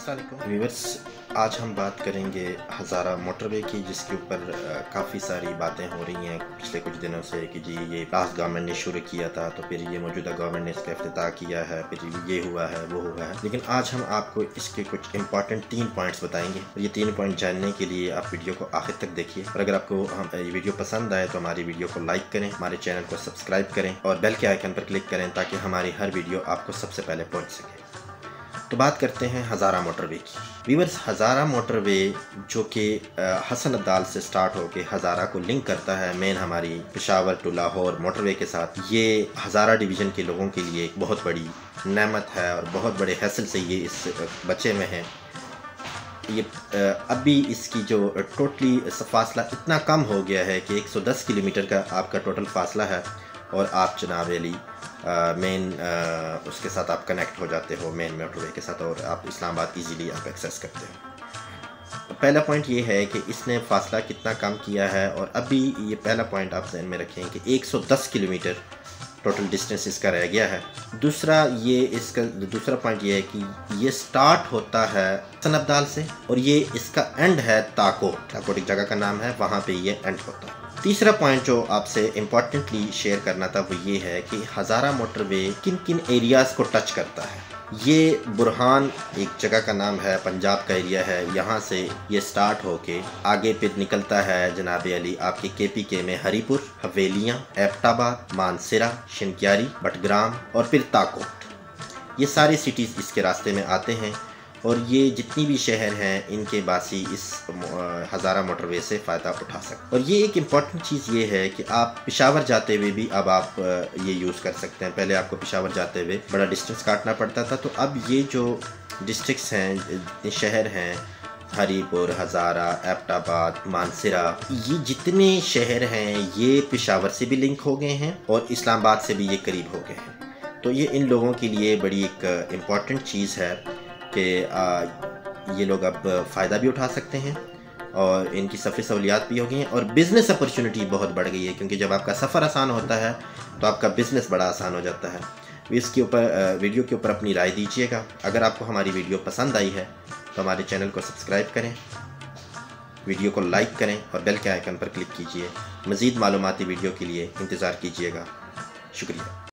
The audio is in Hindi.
व्यूअर्स, आज हम बात करेंगे हज़ारा मोटरवे की, जिसके ऊपर काफ़ी सारी बातें हो रही हैं पिछले कुछ दिनों से कि जी ये लास्ट गवर्नमेंट ने शुरू किया था, तो फिर ये मौजूदा गवर्नमेंट ने इसका इफ्तिताह किया है, फिर ये हुआ है वो हुआ है। लेकिन आज हम आपको इसके कुछ इंपॉर्टेंट 3 पॉइंट्स बताएंगे और ये 3 पॉइंट जानने के लिए आप वीडियो को आखिर तक देखिए। और अगर आपको ये वीडियो पसंद आए तो हमारी वीडियो को लाइक करें, हमारे चैनल को सब्सक्राइब करें और बेल के आइकन पर क्लिक करें ताकि हमारी हर वीडियो आपको सबसे पहले पहुँच सके। तो बात करते हैं हज़ारा मोटरवे की। व्यूअर्स, हज़ारा मोटरवे जो कि हसन अब्दाल से स्टार्ट होकर हज़ारा को लिंक करता है मेन हमारी पेशावर टू लाहौर मोटरवे के साथ, ये हज़ारा डिवीज़न के लोगों के लिए एक बहुत बड़ी नेमत है और बहुत बड़े हैसल से ये इस बचे में है। ये अभी इसकी जो टोटली फासला इतना कम हो गया है कि 110 किलोमीटर का आपका टोटल फासला है और आप जनाब अली मेन उसके साथ आप कनेक्ट हो जाते हो मेन मोटरवे के साथ और आप इस्लामाबाद इजीली आप एक्सेस करते हो। पहला पॉइंट ये है कि इसने फासला कितना कम किया है और अभी ये पहला पॉइंट आप ध्यान में रखें कि 110 किलोमीटर टोटल डिस्टेंस इसका रह गया है। दूसरा दूसरा पॉइंट ये है कि ये स्टार्ट होता है हसन अब्दाल से और ये इसका एंड है ताकोट एक जगह का नाम है, वहाँ पे ये एंड होता है। तीसरा पॉइंट जो आपसे इम्पोर्टेंटली शेयर करना था वो ये है कि हज़ारा मोटरवे किन किन एरियाज़ को टच करता है। ये बुरहान एक जगह का नाम है, पंजाब का एरिया है, यहाँ से ये स्टार्ट होके आगे फिर निकलता है जनाब अली आपके KPK में हरीपुर, हवेलियाँ, एबटाबाद, मानसरा, शिनक्यारी, बटग्राम और फिर ताकोट। ये सारे सिटीज़ इसके रास्ते में आते हैं और ये जितनी भी शहर हैं इनके बासी इस हज़ारा मोटरवे से फ़ायदा उठा सकते। और ये एक इम्पॉर्टेंट चीज़ ये है कि आप पेशावर जाते हुए भी अब आप ये यूज़ कर सकते हैं। पहले आपको पेशावर जाते हुए बड़ा डिस्टेंस काटना पड़ता था, तो अब ये जो डिस्ट्रिक्ट्स हैं, शहर हैं, हरीपुर, हज़ारा, एबटाबाद, मानसरा, ये जितने शहर हैं ये पेशावर से भी लिंक हो गए हैं और इस्लामाबाद से भी ये करीब हो गए हैं। तो ये इन लोगों के लिए बड़ी एक इम्पॉर्टेंट चीज़ है कि ये लोग अब फ़ायदा भी उठा सकते हैं और इनकी सफ़र सहूलियात भी हो गई हैं और बिज़नेस अपॉर्चुनिटी बहुत बढ़ गई है, क्योंकि जब आपका सफ़र आसान होता है तो आपका बिज़नेस बड़ा आसान हो जाता है। इसके ऊपर वीडियो के ऊपर अपनी राय दीजिएगा। अगर आपको हमारी वीडियो पसंद आई है तो हमारे चैनल को सब्सक्राइब करें, वीडियो को लाइक करें और बेल के आइकन पर क्लिक कीजिए। मज़ीद मालूमाती वीडियो के लिए इंतज़ार कीजिएगा। शुक्रिया।